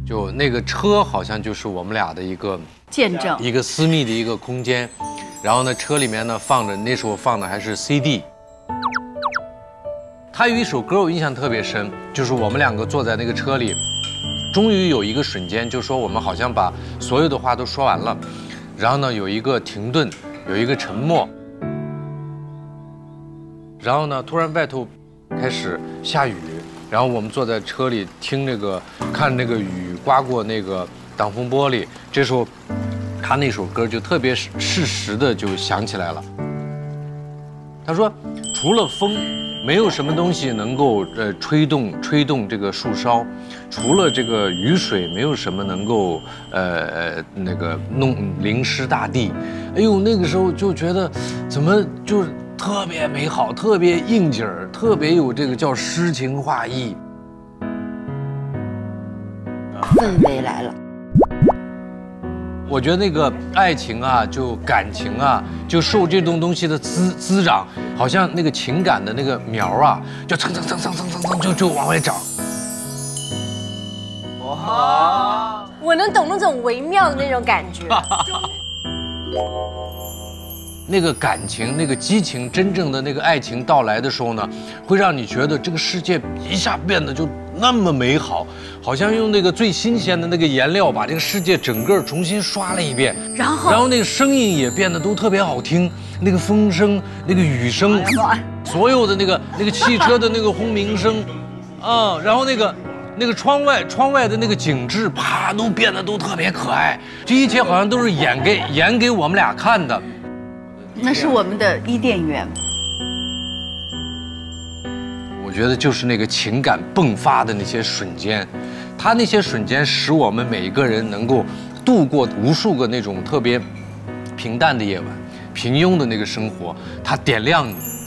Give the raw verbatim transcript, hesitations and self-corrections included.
就那个车好像就是我们俩的一个见证， 一个私密的一个空间。然后呢，车里面呢放着那时候放的还是 C D。他有一首歌我印象特别深，就是我们两个坐在那个车里，终于有一个瞬间，就说我们好像把所有的话都说完了，然后呢有一个停顿，有一个沉默，然后呢突然外头开始下雨，然后我们坐在车里听那个看那个雨刮过那个挡风玻璃，这时候他那首歌就特别适时的就想起来了。他说，除了风，没有什么东西能够呃吹动吹动这个树梢，除了这个雨水，没有什么能够呃呃那个弄淋湿大地。哎呦，那个时候就觉得怎么就是特别美好，特别应景儿，特别有这个叫诗情画意。 氛围来了。 我觉得那个爱情啊，就感情啊，就受这种东西的滋滋长，好像那个情感的那个苗啊，就蹭蹭蹭蹭蹭蹭蹭就就往外长。 哇！我能懂那种微妙的那种感觉。 那个感情、那个激情，真正的那个爱情到来的时候呢，会让你觉得这个世界一下变得就那么美好，好像用那个最新鲜的那个颜料把这个世界整个重新刷了一遍。 然后， 然后那个声音也变得都特别好听，那个风声、那个雨声，所有的那个那个汽车的那个轰鸣声，啊，然后那个。那个窗外窗外的那个景致，啪，都变得都特别可爱。这一切好像都是演给演给我们俩看的。 那是我们的伊甸园。 我觉得就是那个情感迸发的那些瞬间，它那些瞬间使我们每一个人能够度过无数个那种特别平淡的夜晚，平庸的那个生活，它点亮你。